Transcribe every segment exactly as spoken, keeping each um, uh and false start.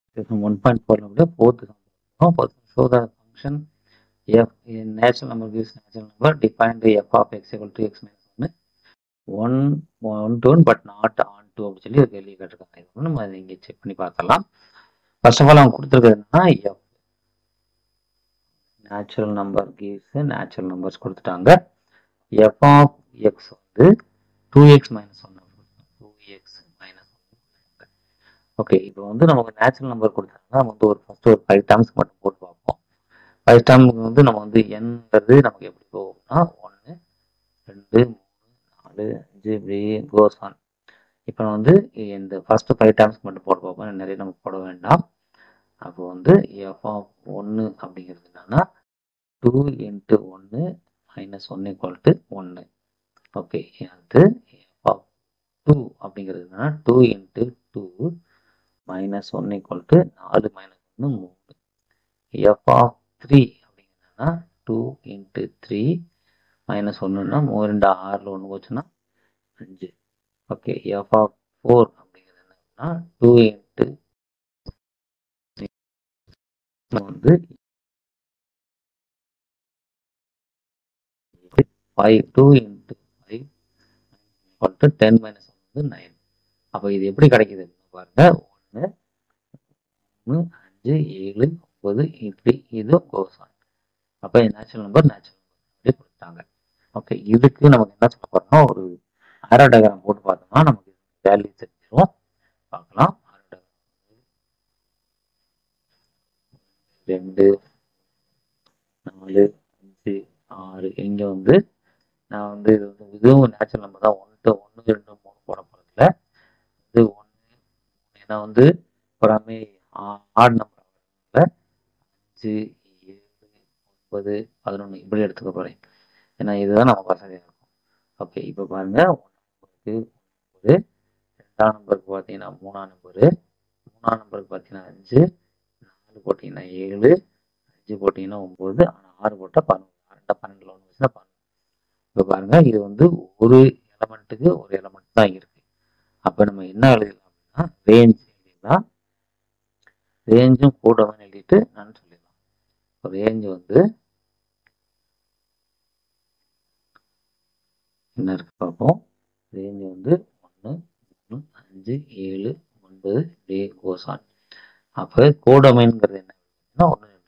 one point four fourth example. Show the function f in natural number gives natural number defined f of x equal to x minus one one one to one but not on to அப்படி சொல்லி ஒரு கேள்வி கேட்டிருக்காங்க. இது வந்து நம்ம இங்கே check பண்ணி பார்க்கலாம். ஃபர்ஸ்ட் ஆஃப் ஆல் அவங்க கொடுத்துருக்கிறது என்னன்னா f natural number gives natural numbers கொடுத்துட்டாங்க. f of x வந்து two x minus one two x minus one. Okay, இப்போ வந்து நமக்கு நேச்சுரல் நம்பர் கொடுத்தாங்கன்னா நம்ம வந்து ஒரு ஃபர்ஸ்ட் ஒரு ஃபைவ் டேர்ம்ஸ் மட்டும் போட்டு பார்ப்போம். ஃபைவ் டேர்முக்கு வந்து நம்ம வந்து என்னது நமக்கு எப்படி போகும்னா ஒன்று ரெண்டு மூணு நாலு அஞ்சு இப்படி கோஸ் ஆன். இப்போ வந்து இந்த ஃபர்ஸ்ட் ஃபைவ் டேர்ம்ஸ் மட்டும் போட்டு பார்ப்போம், நிறைய நமக்கு போட வேண்டாம். அப்போ வந்து எஃப் ஆஃப் ஒன்று அப்படிங்கிறது என்னன்னா டூ இன்ட்டு ஒன்று மைனஸ் ஒன்று ஈக்குவல் டு ஒன்று. ஓகே, அது எஃப் ஆஃப் டூ அப்படிங்கிறது என்னன்னா டூ இன்ட்டு டூ மைனஸ் ஒன்று ஈக்குவல் டு நாலு மைனஸ் ஒன்று மூணு. எஃப் ஆஃப் த்ரீ அப்படிங்கிறதுனா டூ இன்ட்டு த்ரீ மைனஸ் ஒன்றுனா மூணு ரெண்டு ஆறில் ஒன்று போச்சுன்னா அஞ்சு. ஓகே, எஃப் ஆஃப் ஃபோர் அப்படிங்கிறது என்னன்னா டூ இன்ட்டு வந்து ஃபைவ் டூ இன்ட்டு ஃபைவ் பட்டு டென் மைனஸ் ஒன் வந்து நைன். அப்போ இது எப்படி கிடைக்குது பாருங்க, ஒன்று மூணு அஞ்சு ஏழு ஒன்பது இப்படி இது கோசான். அப்போ நேச்சுரல் நம்பர் நேச்சுரல் நம்பர் அப்படி கொடுத்தாங்க. ஓகே, இதுக்கு நமக்கு என்ன சொல்ல போறோம்னா ஒரு ஆரோ டயக்ராம் போட்டு பார்த்தோம்னா நமக்கு வேல்யூ தெரிஞ்சிடும். பார்க்கலாம். ரெண்டு நாலு அஞ்சு ஆறு இங்கே வந்து நான் வந்து இது வந்து இதுவும் நேச்சுரல் நம்பர் தான். ஒன்று ஒன்று ரெண்டு மூணு போட போகிறதில்ல. இது ஒன்று ஏன்னா வந்து புறாமே ஆட் நம்பர் அஞ்சு ஏழு ஒன்பது பதினொன்று இப்படி எடுத்துக்க போகிறேன். ஏன்னா இதுதான் நமக்கு வசதியாக இருக்கும். ஓகே, இப்போ பாருங்க, ஒன்றாம் நம்பருக்கு ரெண்டாம் நம்பருக்கு பார்த்தீங்கன்னா மூணாம் நம்பரு மூணாம் நம்பருக்கு பார்த்தீங்கன்னா அஞ்சு நாலு போட்டிங்கன்னா ஏழு அஞ்சு போட்டிங்கன்னா ஒம்பது ஆனால் ஆறு போட்டால் பதினொன்று ரெண்டா பன்னெண்டில் ஒன்று வச்சுன்னா பதினொன்று. இப்போ பாருங்க, இது வந்து ஒரு எலமெண்ட்டுக்கு ஒரு எலமெண்ட் தான் இருக்கு. அப்போ நம்ம என்ன எழுதலாம் அப்படின்னா ரேஞ்ச் எழுதிடலாம். ரேஞ்சும் கூடவன் எழுதிட்டு நான் சொல்லிடலாம். ரேஞ்ச் வந்து என்ன இருக்கு பார்ப்போம். ரேஞ்ச் வந்து ஒன்று மூணு அஞ்சு ஏழு ஒன்பது டே கோசான். அப்போ கோடமைன்கிறது என்ன ஒன்று ரெண்டு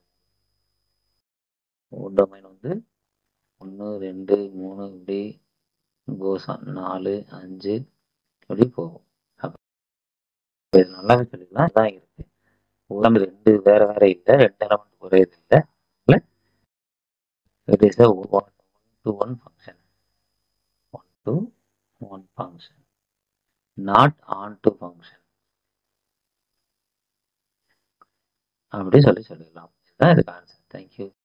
கோடமைன் வந்து ஒன்று ரெண்டு மூணு இப்படி கோசான் நாலு அஞ்சு இப்படி போகும். அப்போ இது நல்லாவே சொல்லிக்கலாம். இதான் இருக்கு. உடம்பு ரெண்டு வேற வேற இல்லை, ரெண்டு எலமெண்ட் ஒரே இது இல்லை. It is a one to one function. one to one function, not on to function. அப்படி சொல்லி சொல்லிடலாம். இதுதான் இதுக்கு ஆன்சர். தேங்க்யூ.